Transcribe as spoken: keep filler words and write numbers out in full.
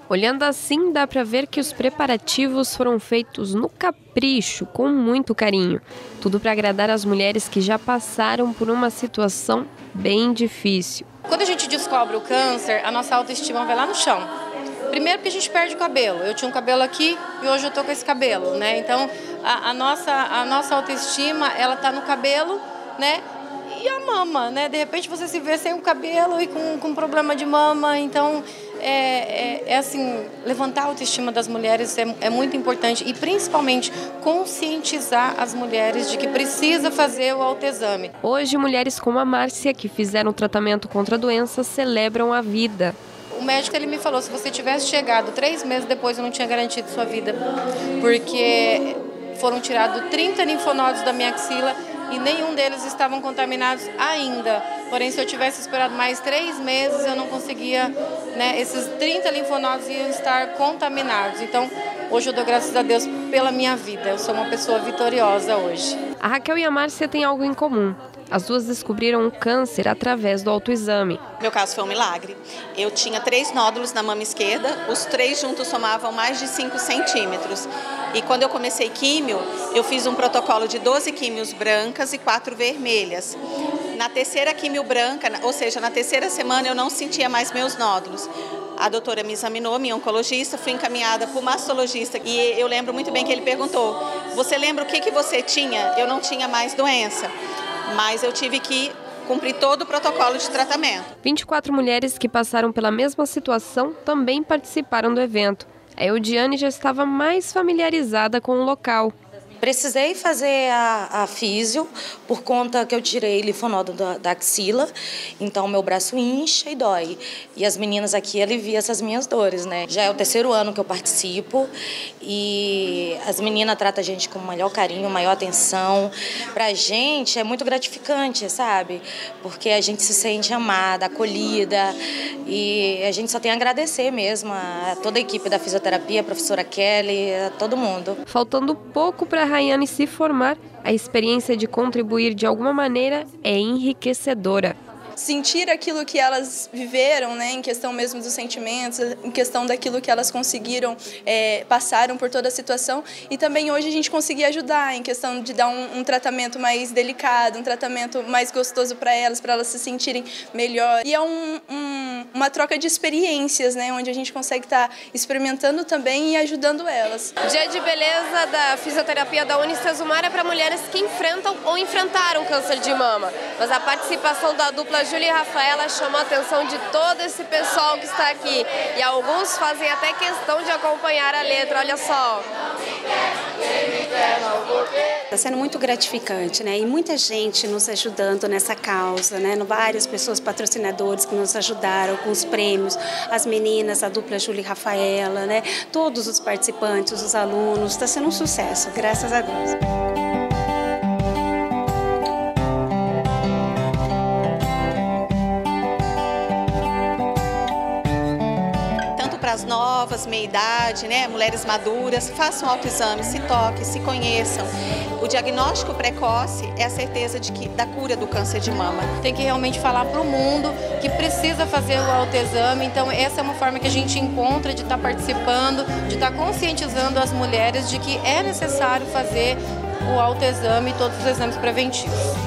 Olhando assim, dá para ver que os preparativos foram feitos no capricho, com muito carinho. Tudo para agradar as mulheres que já passaram por uma situação bem difícil. Quando a gente descobre o câncer, a nossa autoestima vai lá no chão. Primeiro porque a gente perde o cabelo. Eu tinha um cabelo aqui e hoje eu tô com esse cabelo, né? Então, a, a, nossa, a nossa autoestima, ela tá no cabelo, né? E a mama, né? De repente você se vê sem o cabelo e com, com problema de mama. Então, é, é, é assim, levantar a autoestima das mulheres é, é muito importante. E principalmente conscientizar as mulheres de que precisa fazer o autoexame. Hoje, mulheres como a Márcia, que fizeram o tratamento contra a doença, celebram a vida. O médico ele me falou, se você tivesse chegado três meses depois, eu não tinha garantido sua vida. Porque foram tirados trinta linfonodos da minha axila e nenhum deles estavam contaminados ainda. Porém, se eu tivesse esperado mais três meses, eu não conseguia, né, esses trinta linfonodos iam estar contaminados. Então, hoje eu dou graças a Deus pela minha vida. Eu sou uma pessoa vitoriosa hoje. A Raquel e a Márcia têm algo em comum. As duas descobriram o câncer através do autoexame. Meu caso foi um milagre. Eu tinha três nódulos na mama esquerda, os três juntos somavam mais de cinco centímetros. E quando eu comecei químio, eu fiz um protocolo de doze químios brancas e quatro vermelhas. Na terceira químio branca, ou seja, na terceira semana eu não sentia mais meus nódulos. A doutora me examinou, minha oncologista, fui encaminhada para o mastologista e eu lembro muito bem que ele perguntou, você lembra o que, que você tinha? Eu não tinha mais doença, mas eu tive que cumprir todo o protocolo de tratamento. vinte e quatro mulheres que passaram pela mesma situação também participaram do evento. A Eudiane já estava mais familiarizada com o local. Precisei fazer a, a físio por conta que eu tirei linfonodo da, da axila, então meu braço incha e dói. E as meninas aqui aliviam essas minhas dores, né? Já é o terceiro ano que eu participo e as meninas tratam a gente com o maior carinho, maior atenção. Pra gente é muito gratificante, sabe? Porque a gente se sente amada, acolhida e a gente só tem a agradecer mesmo a toda a equipe da fisioterapia, a professora Kelly, a todo mundo. Faltando pouco para Rayane se formar, a experiência de contribuir de alguma maneira é enriquecedora. Sentir aquilo que elas viveram, né, em questão mesmo dos sentimentos, em questão daquilo que elas conseguiram, é, passaram por toda a situação. E também hoje a gente conseguir ajudar em questão de dar um, um tratamento mais delicado, um tratamento mais gostoso para elas, para elas se sentirem melhor. E é um, um, uma troca de experiências, né, onde a gente consegue estar experimentando também e ajudando elas. O Dia de Beleza da Fisioterapia da Unicesumar é para mulheres que enfrentam ou enfrentaram câncer de mama. Mas a participação da dupla Júlia e Rafaela chamou a atenção de todo esse pessoal que está aqui. E alguns fazem até questão de acompanhar a letra, olha só. Está sendo muito gratificante, né? E muita gente nos ajudando nessa causa, né? Várias pessoas, patrocinadores que nos ajudaram com os prêmios, as meninas, a dupla Júlia e Rafaela, né? Todos os participantes, os alunos, está sendo um sucesso, graças a Deus. Para as novas, meia-idade, né, mulheres maduras, façam autoexame, se toquem, se conheçam. O diagnóstico precoce é a certeza de que, da cura do câncer de mama. Tem que realmente falar para o mundo que precisa fazer o autoexame, então essa é uma forma que a gente encontra de estar participando, de estar conscientizando as mulheres de que é necessário fazer o autoexame e todos os exames preventivos.